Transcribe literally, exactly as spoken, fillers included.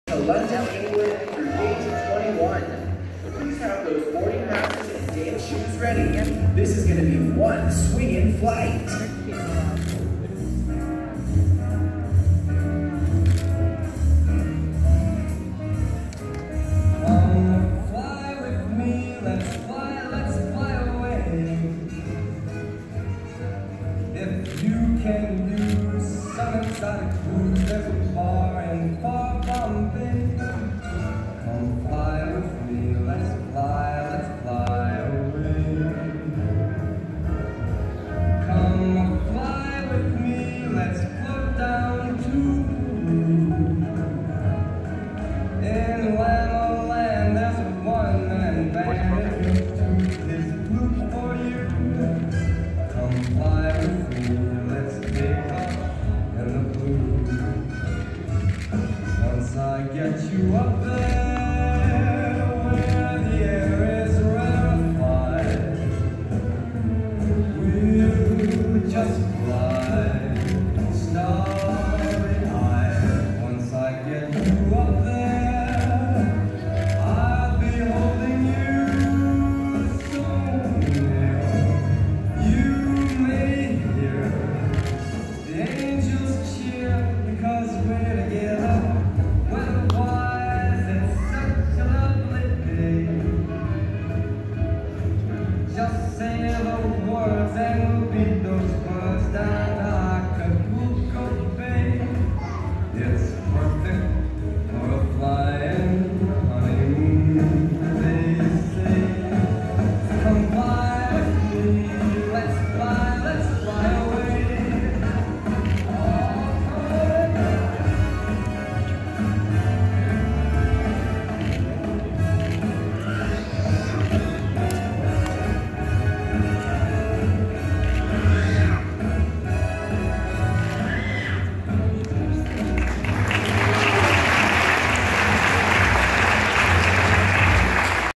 to London, England for gate twenty-one. Please have those boarding passes and dance shoes ready. This is going to be one swinging flight. Can use some exotic food. There's a bar in far Bombay. Come fly with me, let's fly, let's fly away. Come fly with me, let's float down to Peru. In Lama Land, there's a one-man band. His flute for you. Come fly with me. Once I get you up there